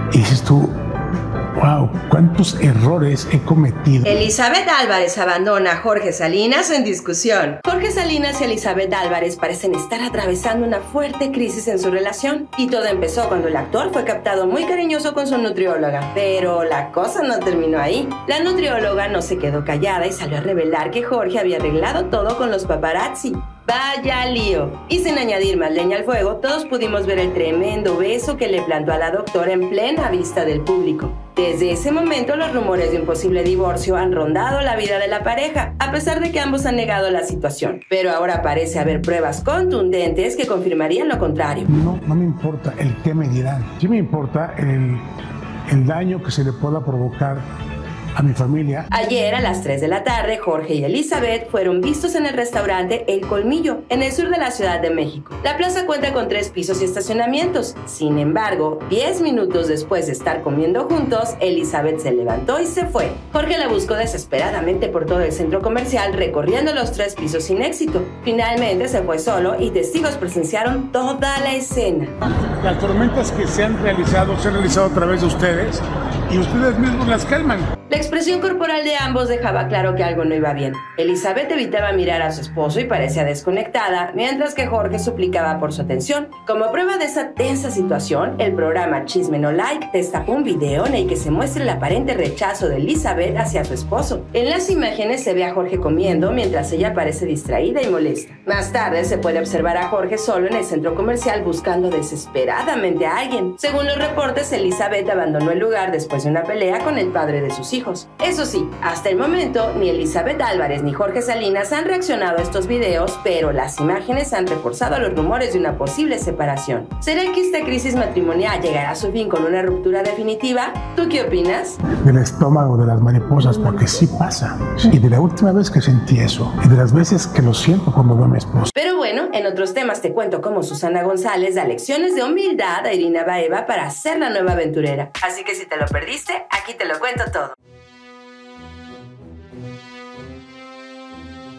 Y dices tú, wow, cuántos errores he cometido. Elizabeth Álvarez abandona a Jorge Salinas en discusión. Jorge Salinas y Elizabeth Álvarez parecen estar atravesando una fuerte crisis en su relación. Y todo empezó cuando el actor fue captado muy cariñoso con su nutrióloga. Pero la cosa no terminó ahí. La nutrióloga no se quedó callada y salió a revelar que Jorge había arreglado todo con los paparazzi. ¡Vaya lío! Y sin añadir más leña al fuego, todos pudimos ver el tremendo beso que le plantó a la doctora en plena vista del público. Desde ese momento, los rumores de un posible divorcio han rondado la vida de la pareja, a pesar de que ambos han negado la situación. Pero ahora parece haber pruebas contundentes que confirmarían lo contrario. No me importa el qué me dirán. Sí me importa el daño que se le pueda provocar a mi familia. Ayer a las 3 de la tarde, Jorge y Elizabeth fueron vistos en el restaurante El Colmillo, en el sur de la Ciudad de México. La plaza cuenta con 3 pisos y estacionamientos. Sin embargo, 10 minutos después de estar comiendo juntos, Elizabeth se levantó y se fue. Jorge la buscó desesperadamente por todo el centro comercial, recorriendo los 3 pisos sin éxito. Finalmente se fue solo y testigos presenciaron toda la escena. Las tormentas que se han realizado a través de ustedes y ustedes mismos las calman. La expresión corporal de ambos dejaba claro que algo no iba bien. Elizabeth evitaba mirar a su esposo y parecía desconectada, mientras que Jorge suplicaba por su atención. Como prueba de esa tensa situación, el programa Chisme No Like destapó un video en el que se muestra el aparente rechazo de Elizabeth hacia su esposo. En las imágenes se ve a Jorge comiendo mientras ella parece distraída y molesta. Más tarde se puede observar a Jorge solo en el centro comercial buscando desesperadamente a alguien. Según los reportes, Elizabeth abandonó el lugar después de una pelea con el padre de sus hijos. Eso sí, hasta el momento, ni Elizabeth Álvarez ni Jorge Salinas han reaccionado a estos videos, pero las imágenes han reforzado los rumores de una posible separación. ¿Será que esta crisis matrimonial llegará a su fin con una ruptura definitiva? ¿Tú qué opinas? Del estómago de las mariposas, porque sí pasa. Y de la última vez que sentí eso, y de las veces que lo siento cuando veo a mi esposo. Pero bueno, en otros temas te cuento cómo Susana González da lecciones de humildad a Irina Baeva para ser la nueva aventurera. Así que si te lo perdiste, aquí te lo cuento todo.